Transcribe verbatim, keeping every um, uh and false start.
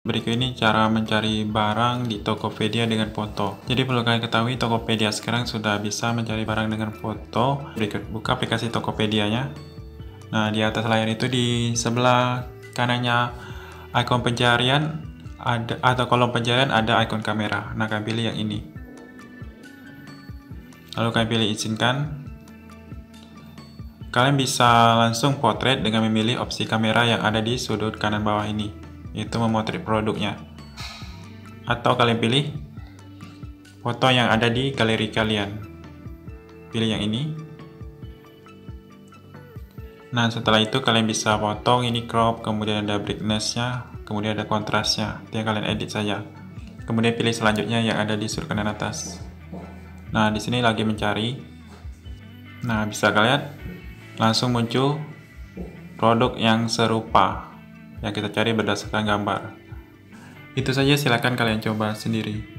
Berikut ini cara mencari barang di Tokopedia dengan foto. Jadi perlu kalian ketahui, Tokopedia sekarang sudah bisa mencari barang dengan foto. Berikut, buka aplikasi Tokopedia-nya. Nah, di atas layar itu di sebelah kanannya ikon pencarian ada atau kolom pencarian ada ikon kamera. Nah, kalian pilih yang ini. Lalu kalian pilih izinkan. Kalian bisa langsung potret dengan memilih opsi kamera yang ada di sudut kanan bawah ini, yaitu memotret produknya. Atau kalian pilih foto yang ada di galeri kalian. Pilih yang ini. Nah, setelah itu kalian bisa potong ini, crop, kemudian ada brightness-nya, kemudian ada kontrasnya. Itu yang kalian edit saja. Kemudian pilih selanjutnya yang ada di sudut kanan atas. Nah, di sini lagi mencari. Nah, bisa kalian langsung muncul produk yang serupa yang kita cari berdasarkan gambar. Itu saja, silakan kalian coba sendiri.